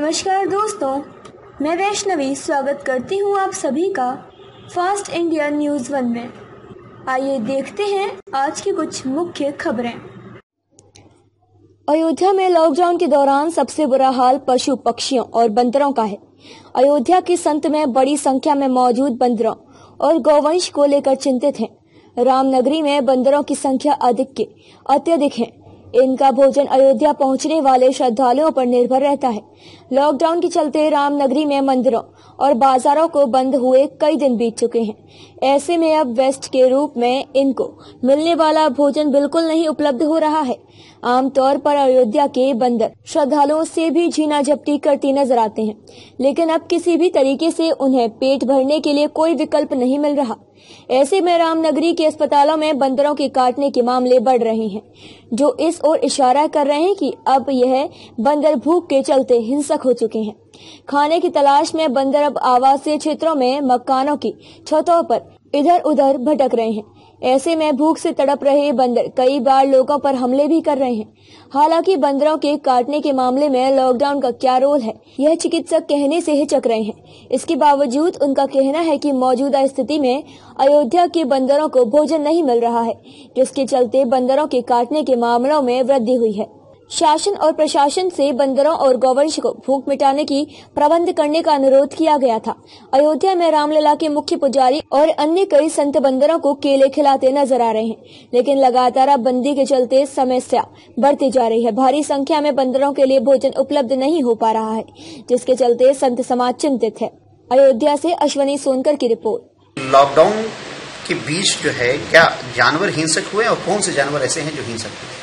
नमस्कार दोस्तों, मैं वैष्णवी स्वागत करती हूँ आप सभी का फास्ट इंडिया न्यूज़ 1 में। आइए देखते हैं आज की कुछ मुख्य खबरें। अयोध्या में लॉकडाउन के दौरान सबसे बुरा हाल पशु पक्षियों और बंदरों का है। अयोध्या की संत में बड़ी संख्या में मौजूद बंदरों और गौवंश को लेकर चिंतित हैं। रामनगरी में बंदरों की संख्या अत्यधिक है। इनका भोजन अयोध्या पहुंचने वाले श्रद्धालुओं पर निर्भर रहता है। लॉकडाउन के चलते रामनगरी में मंदिरों और बाजारों को बंद हुए कई दिन बीत चुके हैं। ऐसे में अब वेस्ट के रूप में इनको मिलने वाला भोजन बिल्कुल नहीं उपलब्ध हो रहा है। आमतौर पर अयोध्या के बंदर श्रद्धालुओं से भी झीना झपटी करती नजर आते हैं, लेकिन अब किसी भी तरीके से उन्हें पेट भरने के लिए कोई विकल्प नहीं मिल रहा। ऐसे में रामनगरी के अस्पतालों में बंदरों के काटने के मामले बढ़ रहे हैं, जो इस ओर इशारा कर रहे हैं कि अब यह बंदर भूख के चलते हिंसक हो चुके हैं। खाने की तलाश में बंदर अब आवासीय क्षेत्रों में मकानों की छतों पर इधर उधर भटक रहे हैं। ऐसे में भूख से तड़प रहे बंदर कई बार लोगों पर हमले भी कर रहे हैं। हालांकि बंदरों के काटने के मामले में लॉकडाउन का क्या रोल है, यह चिकित्सक कहने से हिचक रहे हैं। इसके बावजूद उनका कहना है कि मौजूदा स्थिति में अयोध्या के बंदरों को भोजन नहीं मिल रहा है, जिसके चलते बंदरों के काटने के मामलों में वृद्धि हुई है। शासन और प्रशासन से बंदरों और गौवंश को भूख मिटाने की प्रबंध करने का अनुरोध किया गया था। अयोध्या में रामलला के मुख्य पुजारी और अन्य कई संत बंदरों को केले खिलाते नजर आ रहे हैं, लेकिन लगातार बंदी के चलते समस्या बढ़ती जा रही है। भारी संख्या में बंदरों के लिए भोजन उपलब्ध नहीं हो पा रहा है, जिसके चलते संत समाज चिंतित है। अयोध्या से अश्वनी सोनकर की रिपोर्ट। लॉकडाउन के बीच जो है, क्या जानवर हिंसक हुए और कौन से जानवर ऐसे हैं जो हिंसक हुए?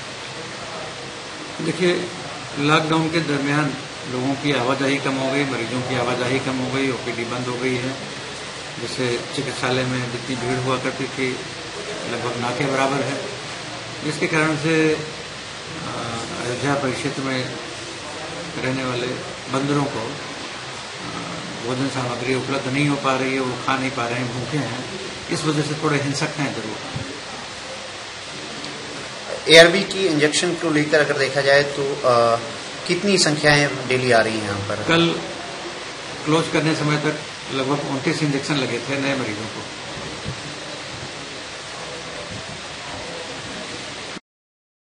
देखिए, लॉकडाउन के दरमियान लोगों की आवाजाही कम हो गई, मरीजों की आवाजाही कम हो गई, ओपीडी बंद हो गई है। जैसे चिकित्सालय में जितनी भीड़ हुआ करती थी लगभग ना के बराबर है, जिसके कारण से अयोध्या परिक्षेत्र में रहने वाले बंदरों को भोजन सामग्री उपलब्ध नहीं हो पा रही है, वो खा नहीं पा रहे हैं, भूखे हैं। इस वजह से थोड़े हिंसक हैं जरूर। एआरवी की इंजेक्शन को लेकर अगर देखा जाए तो कितनी संख्याएं डेली आ रही हैं यहाँ पर? कल क्लोज करने समय तक लगभग 29 इंजेक्शन लगे थे नए मरीजों को।